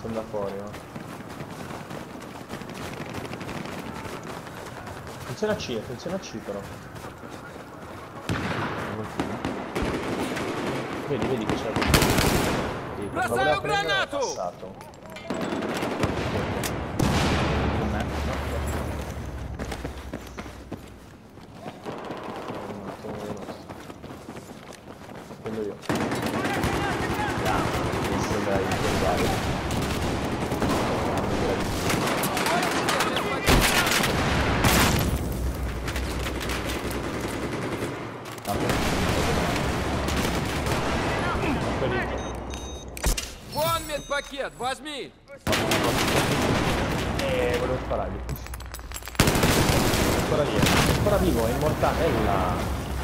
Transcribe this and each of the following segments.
sono da fuori, no? Attenzione a C però. Vedi che c'è. Bracciaio granato! Passato. Prendo io. Adesso dai, Вон медпакет, возьми! Volevo sparargli. Ancora vivo, è immortella.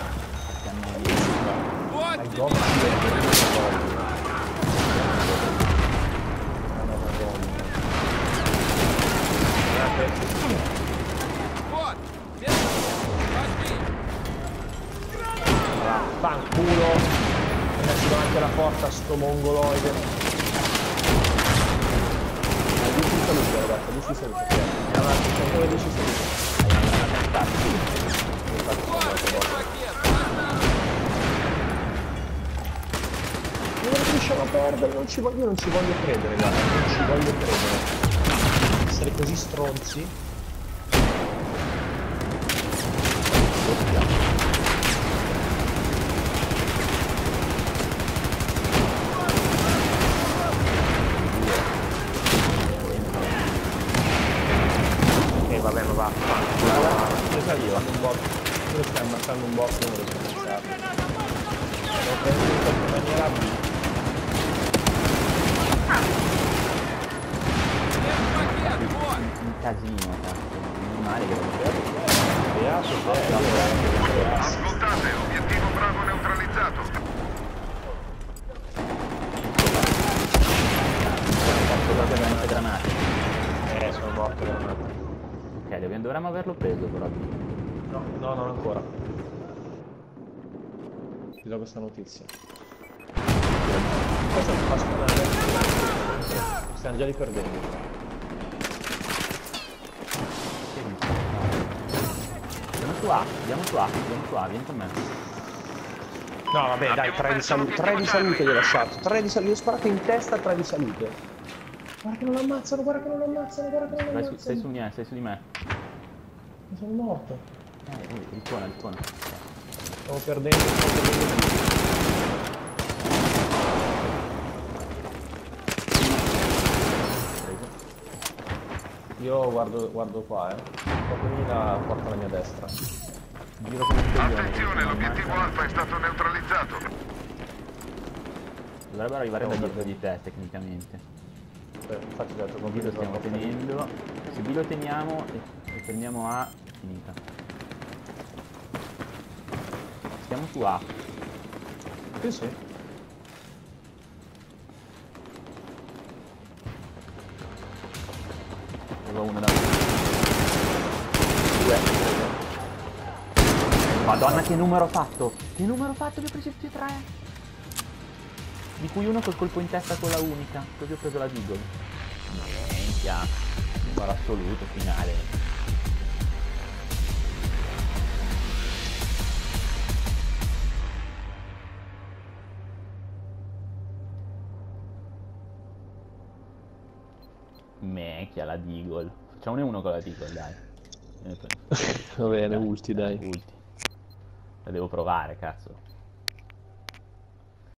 Вот Hai тебе! gomma. Вот! Медпакет, возьми! Fanculo. Messo davanti alla porta sto mongoloide. Lui si saluta ragazzi, lui si saluta. È avanti, c'è 10 saluti. Вот медпакет! Non riusciamo a perdere, io non ci voglio credere, guarda, non ci voglio credere. Essere così stronzi. Vabbè, ma va. Presa io, un bot. Io stai ammazzando un bot, non lo so pensare. L'ho preso in maniera B. Медпакет, вот! Un casino, cazzo. Non male che lo Ascoltate, obiettivo Bravo neutralizzato. fatto veramente granate. Sono morto veramente. Ok, dovremmo averlo preso però. No, non ancora. Ti do questa notizia. Questo mi fa sparare. Stiamo già riperdendo. Andiamo su A, vieni con me. No, vabbè, dai, 3 di salute. 3 di salute gli ho lasciato. 3 di salute. Gli ho sparato in testa, 3 di salute. Guarda che non l'ammazzano, guarda che non l'ammazzano, guarda che non l'ammazzano. Stai su di me. Sono morto. Rispona. Stavo perdendo. Io guardo qua, Proprio lì la porta alla mia destra. Giro come un coglione. Attenzione, l'obiettivo Alfa è stato neutralizzato. Dovrebbero arrivare da dietro di te tecnicamente. Infatti ho detto B lo stiamo tenendo. Se B lo teniamo e prendiamo A, è finita. Stiamo su A. Sì. Arriva uno da me. 2. Madonna che numero ho fatto! Che numero ho fatto? Li ho presi tutti e 3! Di cui uno col colpo in testa con la unica. Così ho preso la Deagle. Minchia. Numero assoluto, finale. Mecchia la Deagle. Facciamone uno con la Deagle, dai. Va bene, ulti, dai. Ulti. La devo provare, cazzo.